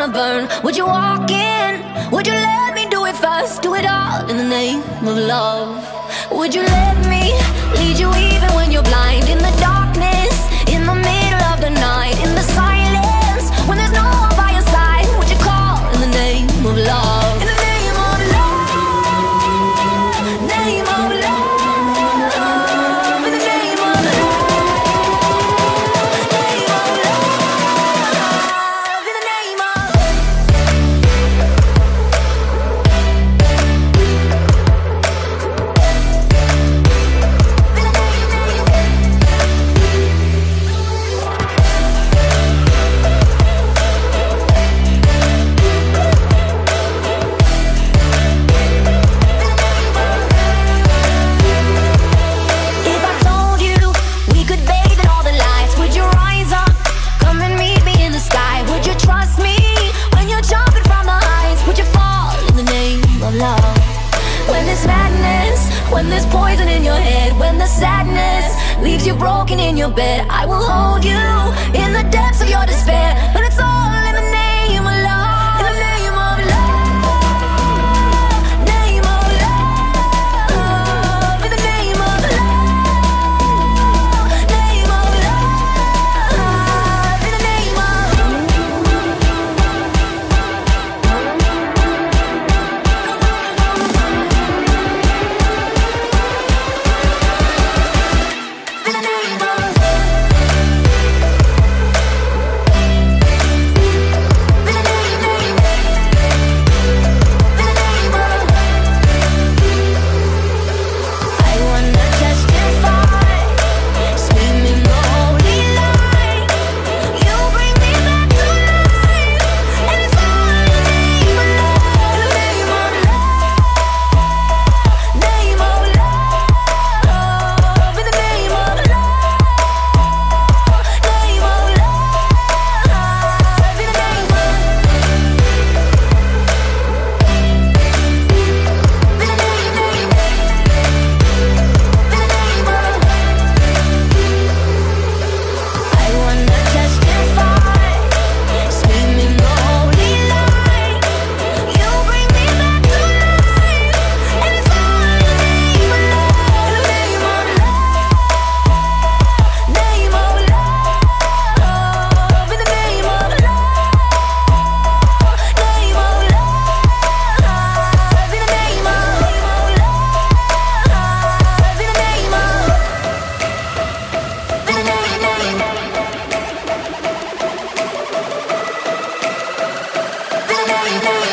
wanna burn. Would you walk in? Would you let me do it first? Do it all in the name of love. Would you let me lead you even when you're blind? In the darkness, in the middle of the night, in the silence, when there's no one by your side, would you call in the name of love? In the name of love, name of love, in the name of love, name of love, in the name of when there's poison in your head, when the sadness leaves you broken in your bed. I will hold you in the depths of your despair, but it's all in the name of love. In the name of love, name of love, in the name of love, name of love, in the name of Name